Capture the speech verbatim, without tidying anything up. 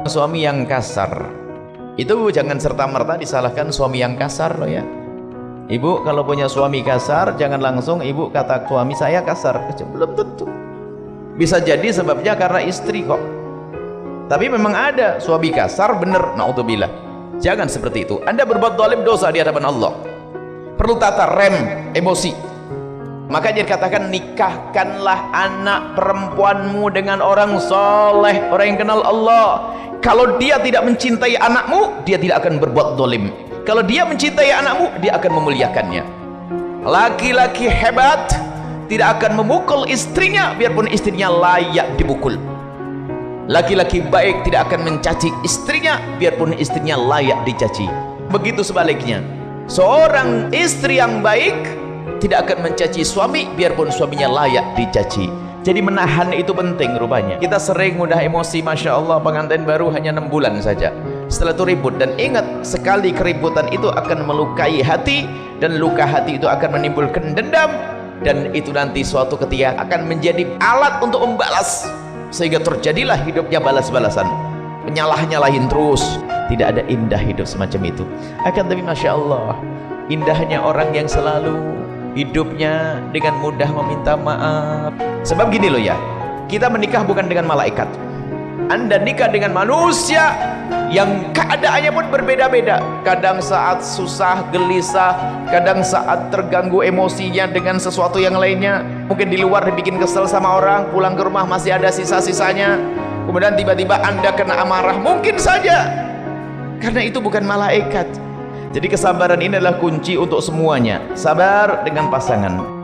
suami yang kasar itu jangan serta-merta disalahkan suami yang kasar loh ya. Ibu kalau punya suami kasar jangan langsung ibu kata suami saya kasar, belum tentu. Bisa jadi sebabnya karena istri kok. Tapi memang ada suami kasar bener, naudzubillah. Jangan seperti itu. Anda berbuat zalim dosa di hadapan Allah. Perlu tata rem emosi. Makanya dikatakan nikahkanlah anak perempuanmu dengan orang soleh, orang yang kenal Allah. Kalau dia tidak mencintai anakmu, dia tidak akan berbuat zalim. Kalau dia mencintai anakmu, dia akan memuliakannya. Laki-laki hebat tidak akan memukul istrinya biarpun istrinya layak dipukul. Laki-laki baik tidak akan mencaci istrinya biarpun istrinya layak dicaci. Begitu sebaliknya, seorang istri yang baik tidak akan mencaci suami biarpun suaminya layak dicaci. Jadi menahan itu penting rupanya. Kita sering mudah emosi, Masya Allah, pengantin baru hanya enam bulan saja setelah itu ribut. Dan ingat, sekali keributan itu akan melukai hati, dan luka hati itu akan menimbulkan dendam, dan itu nanti suatu ketika akan menjadi alat untuk membalas, sehingga terjadilah hidupnya balas-balasan, penyalah-nyalahin terus. Tidak ada indah hidup semacam itu. Akan tapi Masya Allah, indahnya orang yang selalu hidupnya dengan mudah meminta maaf. Sebab gini loh ya, kita menikah bukan dengan malaikat. Anda nikah dengan manusia yang keadaannya pun berbeda-beda. Kadang saat susah, gelisah, kadang saat terganggu emosinya dengan sesuatu yang lainnya. Mungkin di luar dibikin kesel sama orang, pulang ke rumah masih ada sisa-sisanya. Kemudian tiba-tiba Anda kena amarah, mungkin saja karena itu bukan malaikat. Jadi kesabaran ini adalah kunci untuk semuanya. Sabar dengan pasangan.